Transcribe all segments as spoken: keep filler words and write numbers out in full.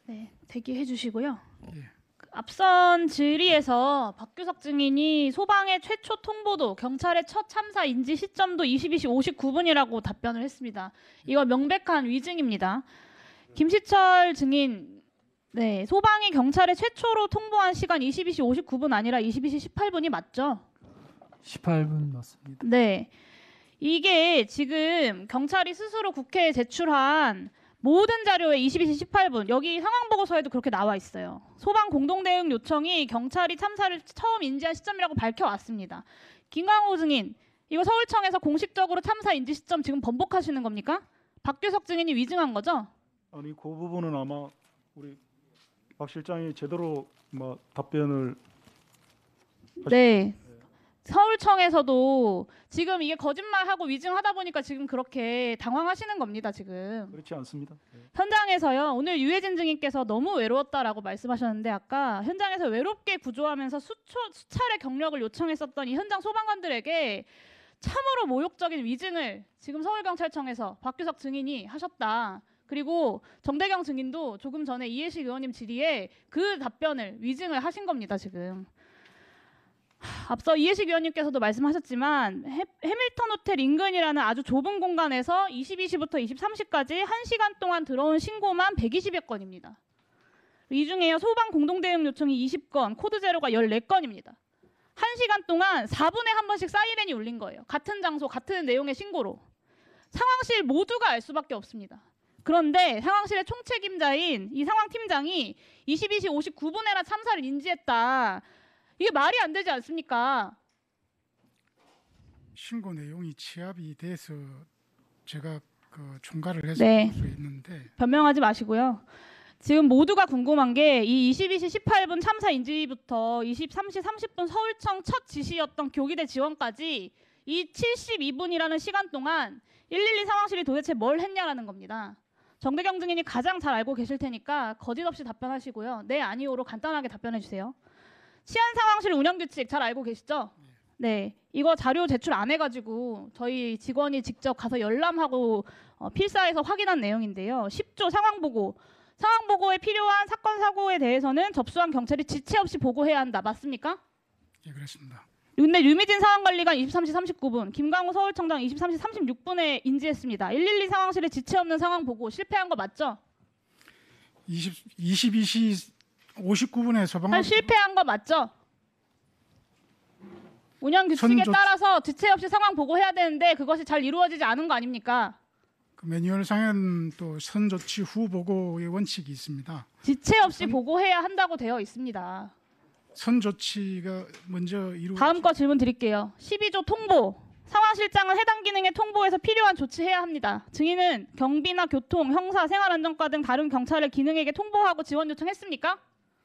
네, 대기해 주시고요. 예. 앞선 질의에서 박규석 증인이 소방의 최초 통보도 경찰의 첫 참사 인지 시점도 이십이 시 오십구 분이라고 답변을 했습니다. 이거 명백한 위증입니다. 김시철 증인, 네, 소방이 경찰에 최초로 통보한 시간 이십이 시 오십구 분 아니라 이십이 시 십팔 분이 맞죠? 십팔 분 맞습니다. 네. 이게 지금 경찰이 스스로 국회에 제출한 모든 자료에 이십이 시 십팔 분, 여기 상황보고서에도 그렇게 나와 있어요. 소방 공동대응 요청이 경찰이 참사를 처음 인지한 시점이라고 밝혀왔습니다. 김광호 증인, 이거 서울청에서 공식적으로 참사 인지 시점 지금 번복하시는 겁니까? 박규석 증인이 위증한 거죠? 아니 그 부분은 아마 우리 박 실장이 제대로 뭐 답변을 네. 서울청에서도 지금 이게 거짓말하고 위증하다 보니까 지금 그렇게 당황하시는 겁니다. 지금 그렇지 않습니다. 네. 현장에서요. 오늘 유해진 증인께서 너무 외로웠다라고 말씀하셨는데 아까 현장에서 외롭게 구조하면서 수초, 수차례 경력을 요청했었던 이 현장 소방관들에게 참으로 모욕적인 위증을 지금 서울경찰청에서 박규석 증인이 하셨다. 그리고 정대경 증인도 조금 전에 이해식 의원님 질의에 그 답변을 위증을 하신 겁니다. 지금. 앞서 이해식 위원님께서도 말씀하셨지만 해, 해밀턴 호텔 인근이라는 아주 좁은 공간에서 이십이 시부터 이십삼 시까지 한 시간 동안 들어온 신고만 백이십여 건입니다. 이 중에요. 소방 공동대응 요청이 이십 건, 코드 제로가 열네 건입니다. 한 시간 동안 사 분에 한 번씩 사이렌이 울린 거예요. 같은 장소, 같은 내용의 신고로. 상황실 모두가 알 수밖에 없습니다. 그런데 상황실의 총책임자인 이 상황팀장이 이십이 시 오십구 분에나 참사를 인지했다. 이게 말이 안 되지 않습니까? 신고 내용이 취합이 돼서 제가 그 총괄을 해서 네. 볼 수 있는데 변명하지 마시고요. 지금 모두가 궁금한 게 이 이십이 시 십팔 분 참사 인지부터 이십삼 시 삼십 분 서울청 첫 지시였던 교기대 지원까지 이 칠십이 분이라는 시간 동안 일일이 상황실이 도대체 뭘 했냐라는 겁니다. 정대경 증인이 가장 잘 알고 계실 테니까 거짓 없이 답변하시고요. 네, 아니오로 간단하게 답변해 주세요. 치안 상황실 운영 규칙 잘 알고 계시죠? 네, 이거 자료 제출 안 해가지고 저희 직원이 직접 가서 열람하고 어, 필사해서 확인한 내용인데요. 십 조 상황 보고, 상황 보고에 필요한 사건 사고에 대해서는 접수한 경찰이 지체 없이 보고해야 한다. 맞습니까? 예, 그렇습니다. 근데 유미진 상황관리관 이십삼 시 삼십구 분, 김광호 서울청장 이십삼 시 삼십육 분에 인지했습니다. 일일이 상황실에 지체 없는 상황 보고 실패한 거 맞죠? 이십이 시 오십구 분에 소방 실패한 거 맞죠? 운영 규칙에 선조... 따라서 지체 없이 상황 보고해야 되는데 그것이 잘 이루어지지 않은 거 아닙니까? 그 매뉴얼상에는 또 선조치 후 보고의 원칙이 있습니다. 지체 없이 선... 보고해야 한다고 되어 있습니다. 선조치가 먼저 이루. 다음 거 질문 드릴게요. 십이 조 통보. 상황실장은 해당 기능에 통보해서 필요한 조치해야 합니다. 증인은 경비나 교통, 형사, 생활안전과 등 다른 경찰의 기능에게 통보하고 지원 요청했습니까?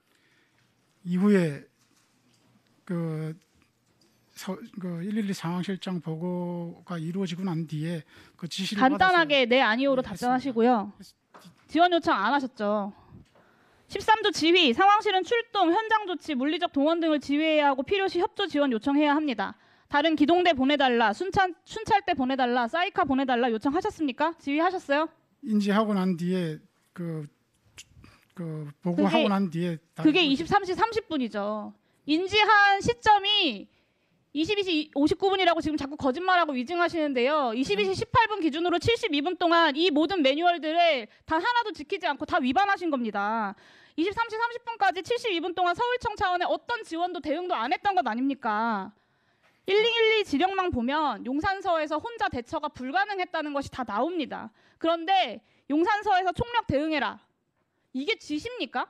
이후에 그, 서, 그 일일이 상황실장 보고가 이루어지고 난 뒤에 그 지시를 간단하게 네 아니오로 네, 답변하시고요. 지원 요청 안 하셨죠? 십삼 조 지휘, 상황실은 출동, 현장 조치, 물리적 동원 등을 지휘해야 하고 필요시 협조 지원 요청해야 합니다. 다른 기동대 보내달라, 순찰, 순찰대 보내달라, 사이카 보내달라 요청하셨습니까? 지휘하셨어요? 인지하고 난 뒤에 그, 그 보고하고 그게, 난 뒤에 그게 이십삼 시 삼십 분이죠. 인지한 시점이 이십이 시 오십구 분이라고 지금 자꾸 거짓말하고 위증하시는데요. 이십이 시 십팔 분 기준으로 칠십이 분 동안 이 모든 매뉴얼들을 단 하나도 지키지 않고 다 위반하신 겁니다. 이십삼 시 삼십 분까지 칠십이 분 동안 서울청 차원의 어떤 지원도 대응도 안 했던 것 아닙니까? 일일이 지령망 보면 용산서에서 혼자 대처가 불가능했다는 것이 다 나옵니다. 그런데 용산서에서 총력 대응해라. 이게 지시입니까?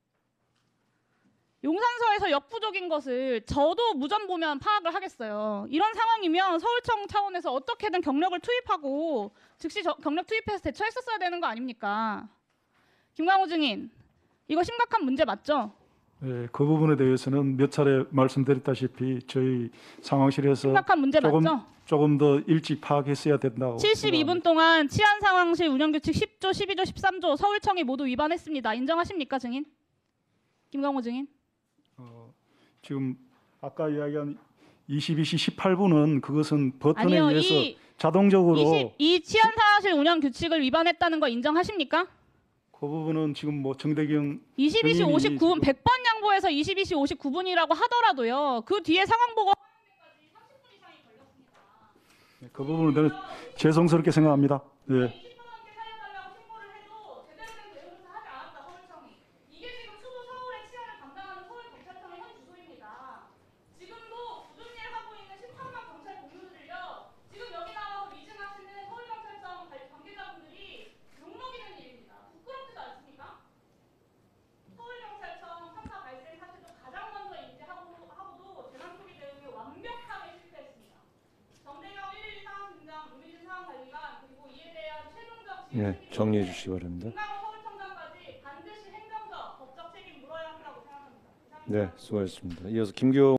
용산서에서 역부족인 것을 저도 무전 보면 파악을 하겠어요. 이런 상황이면 서울청 차원에서 어떻게든 경력을 투입하고 즉시 저, 경력 투입해서 대처했었어야 되는 거 아닙니까? 김광호 증인, 이거 심각한 문제 맞죠? 네, 그 부분에 대해서는 몇 차례 말씀드렸다시피 저희 상황실에서 심각한 문제 조금, 맞죠? 조금 더 일찍 파악했어야 된다고 칠십이 분 생각합니다. 동안 치안 상황실 운영규칙 십 조, 십이 조, 십삼 조 서울청이 모두 위반했습니다. 인정하십니까, 증인? 김광호 증인? 어, 지금 아까 이야기한 이십이 시 십팔 분은 그것은 버튼에 아니요, 의해서 이, 자동적으로 이십, 이 치안 상황실 운영 규칙을 위반했다는 거 인정하십니까? 그 부분은 지금 뭐 정대경 이십이 시 증인이 오십구 분 지금- 백 번 양보해서 이십이 시 오십구 분이라고 하더라도요. 그 뒤에 상황 보고 그 부분은 저는 죄송스럽게 생각합니다. 예. 이십 분한테 살려달라고 신고를 해도 제대로 된 대응을 하지 않았다 서울청이. 이게 지금 수도 서울의 치안을 담당하는 서울경찰청의 현 주소입니다. 지금도 굳은 일 하고 있는 십삼만 경찰 공무원들요. 지금 여기 나와서 미증하시는 서울경찰청 관- 관계자분들이 욕먹이는 일입니다. 부끄럽지도 않습니까? 서울경찰청 참사 발생 사실도 가장 먼저 인지하고 하고도 재난 초기 대응에 완벽하게 실패했습니다. 정대경 일일이 상황팀장, 유미진 상황관리관 그리고 이에 대한 최종적 예, 책임을 정리해 주시기 바랍니다. 김남호 서울청장까지 반드시 행정적, 법적 책임 물어야 한다고 생각합니다. 네, 수고하셨습니다. 이어서 김기호